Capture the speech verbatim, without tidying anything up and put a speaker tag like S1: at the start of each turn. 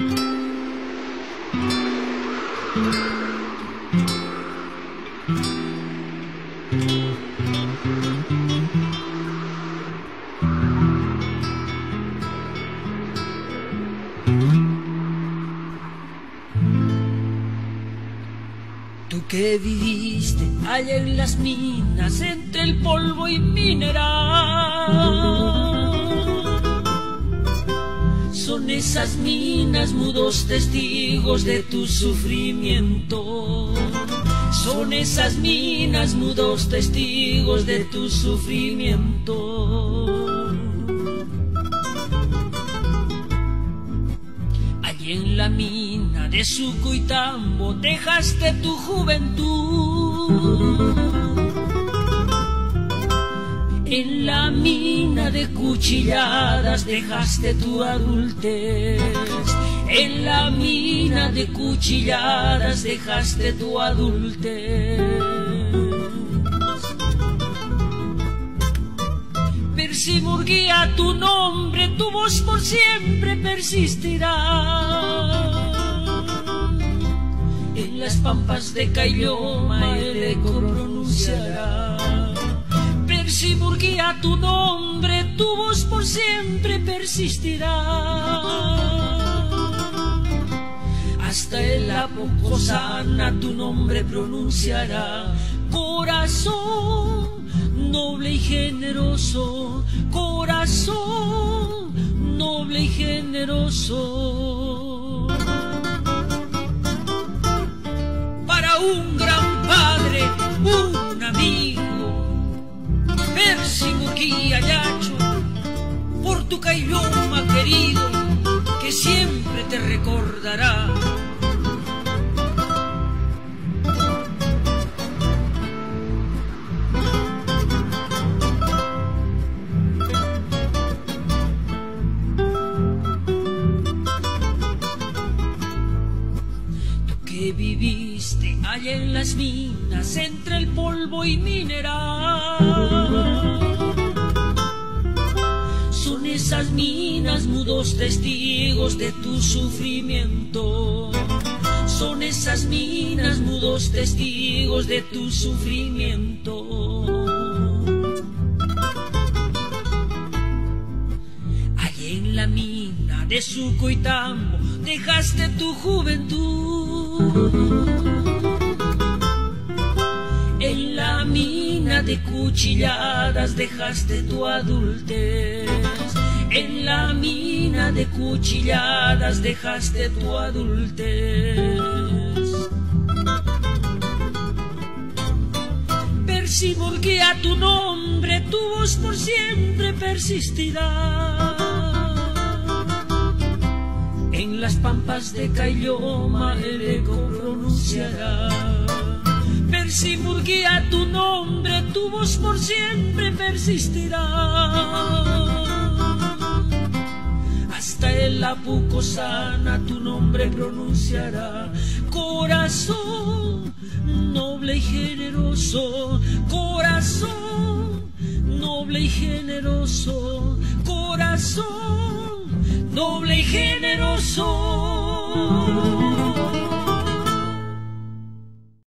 S1: Tú que viviste allá en las minas, entre el polvo y mineral, son esas minas mudos testigos de tu sufrimiento. Son esas minas mudos testigos de tu sufrimiento. Allí en la mina de Sucuitambo dejaste tu juventud. En la mina de Cuchilladas dejaste tu adultez. En la mina de Cuchilladas dejaste tu adultez. Persimurguía tu nombre, tu voz por siempre persistirá. En las pampas de Caylloma el eco pronunciará. Persimurguía tu nombre, tu voz por siempre persistirá. Hasta en la Pocosana tu nombre pronunciará. Corazón noble y generoso, corazón noble y generoso. Para un gran padre, un amigo, Persimurguía Yacho, por tu Caylloma querido, que siempre te recordará. Tú que viviste allá en las minas, entre el polvo y mineral, son esas minas mudos testigos de tu sufrimiento. Son esas minas mudos testigos de tu sufrimiento. Allí en la mina de Sucuitambo dejaste tu juventud. En la mina de Cuchilladas dejaste tu adultez. En la mina de Cuchilladas dejaste tu adultez. Persimurguía tu nombre, tu voz por siempre persistirá. En las pampas de Caylloma el eco pronunciará. Persimurguía tu nombre, tu voz por siempre persistirá. Hasta en la Pucosana tu nombre pronunciará. Corazón noble y generoso, corazón noble y generoso, corazón noble y generoso.